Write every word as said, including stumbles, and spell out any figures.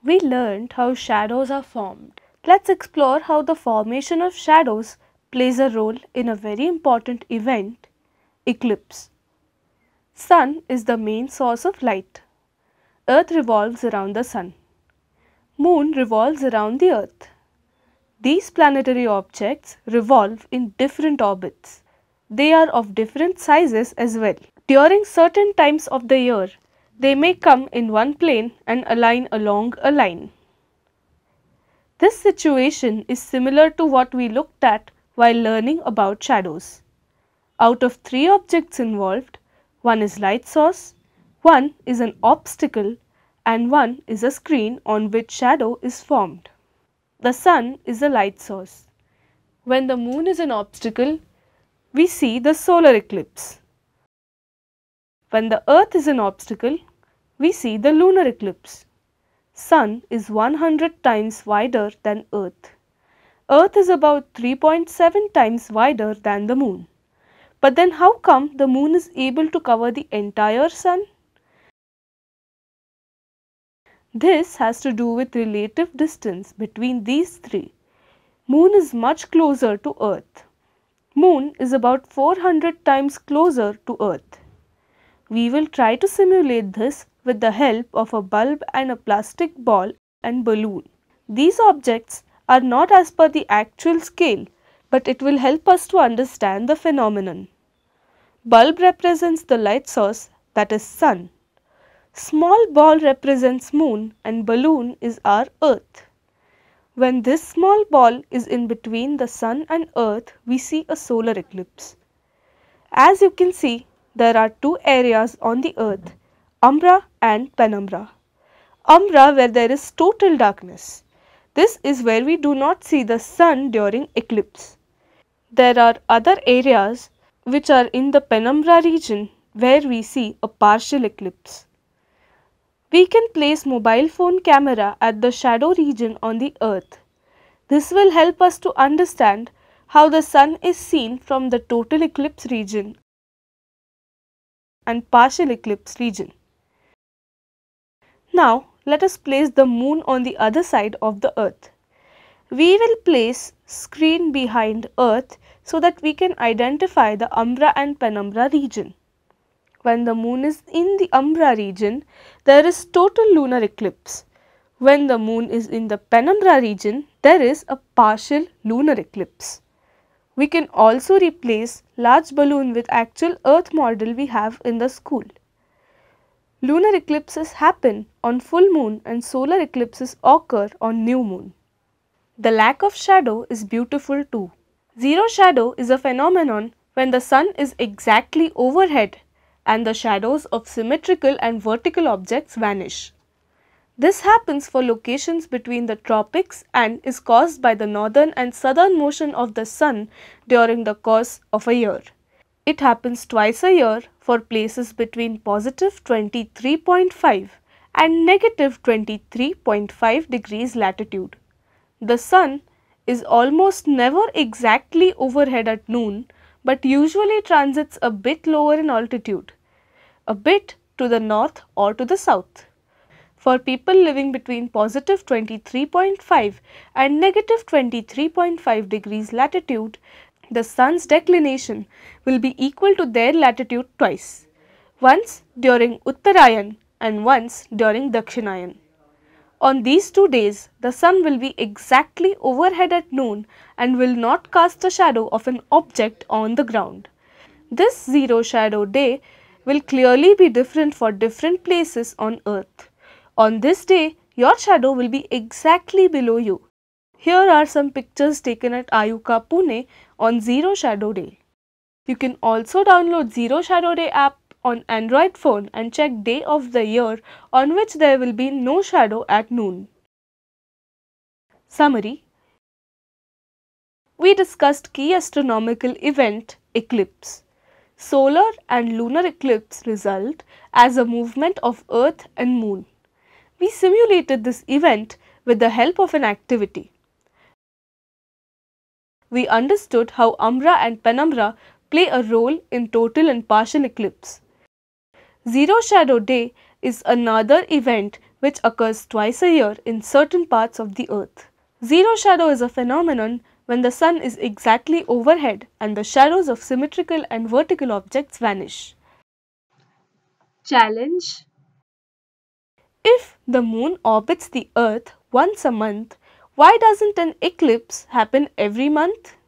We learned how shadows are formed. Let's explore how the formation of shadows plays a role in a very important event, eclipse. Sun is the main source of light. Earth revolves around the sun. Moon revolves around the earth. These planetary objects revolve in different orbits. They are of different sizes as well. During certain times of the year, they may come in one plane and align along a line. This situation is similar to what we looked at while learning about shadows. Out of three objects involved, one is light source, one is an obstacle, and one is a screen on which shadow is formed. The sun is a light source. When the moon is an obstacle, we see the solar eclipse. When the earth is an obstacle, we see the lunar eclipse. Sun is one hundred times wider than earth. Earth is about three point seven times wider than the moon. But then how come the moon is able to cover the entire sun? This has to do with relative distance between these three. Moon is much closer to earth. Moon is about four hundred times closer to earth. We will try to simulate this with the help of a bulb and a plastic ball and balloon. These objects are not as per the actual scale, but it will help us to understand the phenomenon. Bulb represents the light source, that is sun. Small ball represents moon and balloon is our earth. When this small ball is in between the sun and earth, we see a solar eclipse. As you can see, there are two areas on the earth, umbra and penumbra. Umbra, where there is total darkness. This is where we do not see the sun during eclipse. There are other areas which are in the penumbra region where we see a partial eclipse. We can place mobile phone camera at the shadow region on the earth. This will help us to understand how the sun is seen from the total eclipse region and partial eclipse region. Now let us place the moon on the other side of the earth. We will place screen behind earth so that we can identify the umbra and penumbra region. When the moon is in the umbra region, there is total lunar eclipse. When the moon is in the penumbra region, there is a partial lunar eclipse. We can also replace large balloon with actual earth model we have in the school. Lunar eclipses happen on full moon and solar eclipses occur on new moon. The lack of shadow is beautiful too. Zero shadow is a phenomenon when the sun is exactly overhead and the shadows of symmetrical and vertical objects vanish. This happens for locations between the tropics and is caused by the northern and southern motion of the sun during the course of a year. It happens twice a year for places between positive twenty-three point five and negative twenty-three point five degrees latitude. The sun is almost never exactly overhead at noon, but usually transits a bit lower in altitude, a bit to the north or to the south. For people living between positive twenty-three point five and negative twenty-three point five degrees latitude, the sun's declination will be equal to their latitude twice, once during Uttarayan and once during Dakshinayan. On these two days, the sun will be exactly overhead at noon and will not cast a shadow of an object on the ground. This zero shadow day will clearly be different for different places on earth. On this day, your shadow will be exactly below you. Here are some pictures taken at Ayuka, Pune on Zero Shadow Day. You can also download Zero Shadow Day app on Android phone and check day of the year on which there will be no shadow at noon. Summary: we discussed key astronomical event eclipse. Solar and lunar eclipse result as a movement of earth and moon. We simulated this event with the help of an activity. We understood how umbra and penumbra play a role in total and partial eclipse. Zero shadow day is another event which occurs twice a year in certain parts of the earth. Zero shadow is a phenomenon when the sun is exactly overhead and the shadows of symmetrical and vertical objects vanish. Challenge: if the moon orbits the earth once a month, why doesn't an eclipse happen every month?